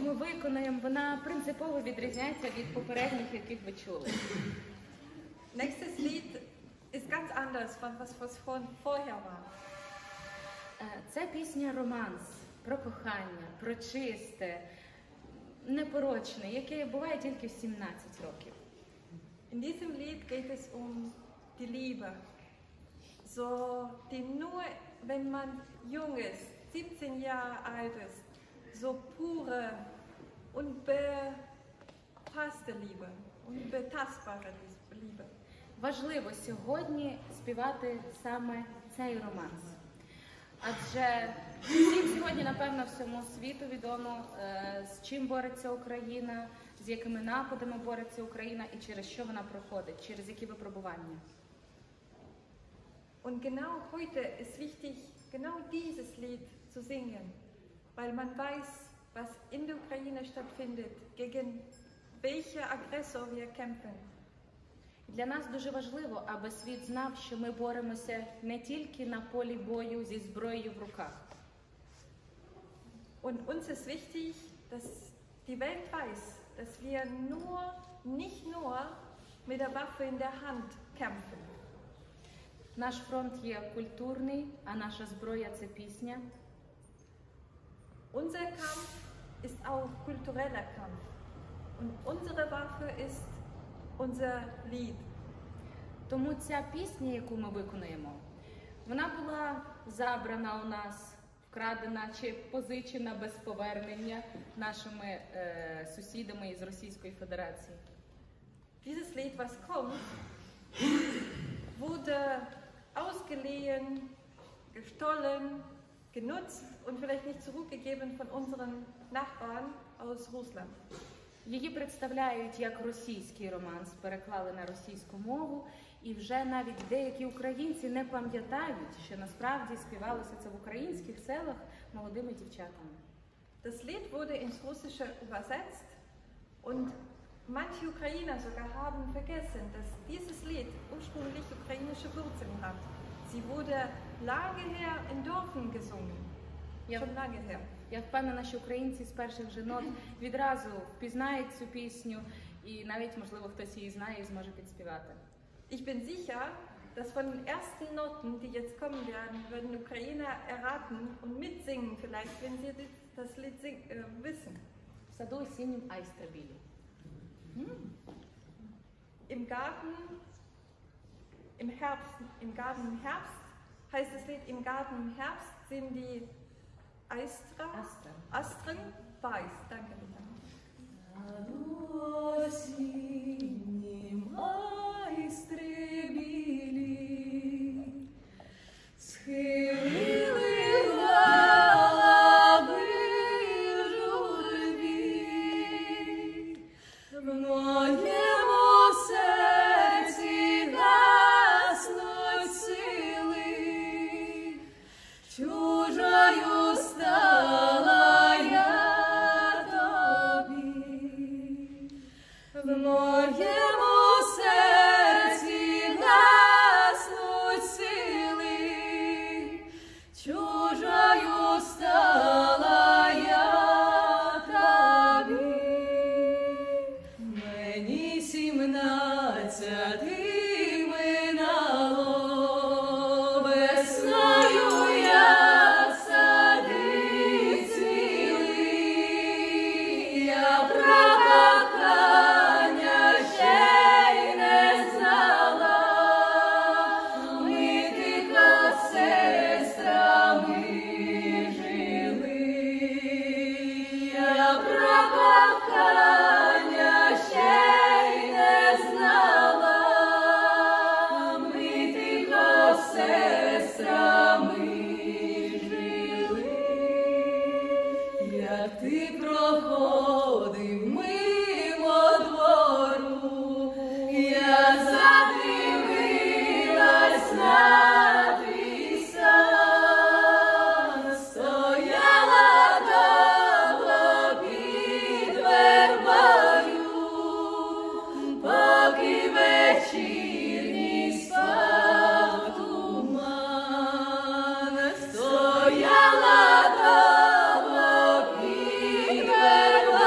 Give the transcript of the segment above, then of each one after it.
ми виконуємо, вона принципово відрізняється від попередніх, яких ви чули. Nächstes Lied ist ganz anders, was vorher war. Це пісня романс, про кохання, про чисте, непорочне, яке буває тільки в 17 років. In diesem Lied geht es die Liebe. So, die nur, wenn man jung ist, 17 Jahre alt ist, so pure, unbefasste Liebe, unbetastbare Liebe. Важливо сьогодні співати саме цей романс. Адже всім сьогодні, напевно, всьому світу відомо, з чим бореться Україна, з якими нападами бореться Україна і через що вона проходить, через які випробування. Und genau heute ist wichtig, genau dieses Lied zu singen, weil man weiß, was in der Ukraine stattfindet, gegen welchen Aggressor wir kämpfen. Для нас дуже важливо, аби світ знав, що ми боремося не тільки на полі бою зі зброєю в руках. Und uns ist wichtig, dass die Welt weiß, dass wir nicht nur mit der Waffe in der Hand kämpfen. Наш фронт є культурний, а наша зброя – це пісня. Unser Kampf ist auch kultureller Kampf. Und unsere Waffe ist unser Lied. Тому ця пісня, яку ми виконуємо, вона була забрана у нас, вкрадена чи позичена без повернення нашими сусідами із Російської Федерації. Dieses Lied, was kommt, wurde ausgeliehen, gestohlen, genutzt und vielleicht nicht zurückgegeben von unseren Nachbarn aus Russland. Її представляють як російський романс, переклали на російську мову, і вже навіть деякі українці не пам'ятають, що насправді співалося це в українських селах молодими дівчатами. Das Lied wurde ins Russische übersetzt und manche Ukrainer sogar haben vergessen, dass dieses Lied ursprünglich ukrainische Wurzeln hat. Sie wurde lange her in Dörfern gesungen. Schon lange her. Я впевнена, що українці з перших же нот відразу впізнають цю пісню, і навіть, можливо, хтось її знає і зможе підспівати. Ich bin sicher, dass von den ersten Noten, die jetzt kommen werden Ukrainer erraten und mitsingen vielleicht, wenn sie das Lied wissen. В саду осіннім айстра білі. Im Garten im Herbst heißt das Lied, im Garten im Herbst sind die Astren weiß. Danke, Lita. Стояла довго під вербою.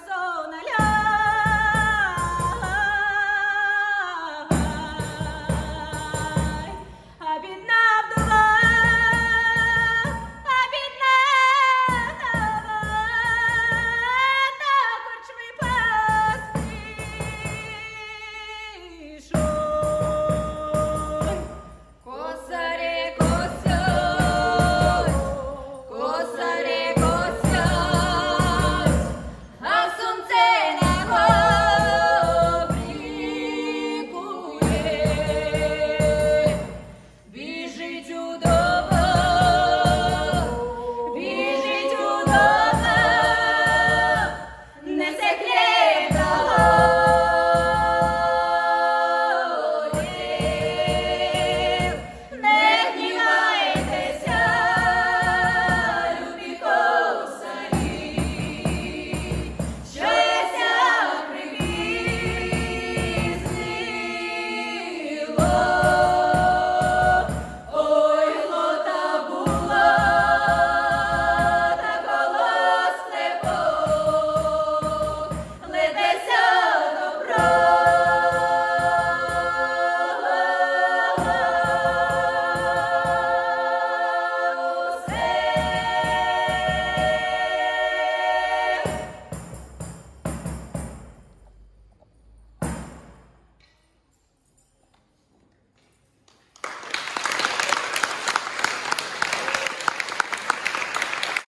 persona,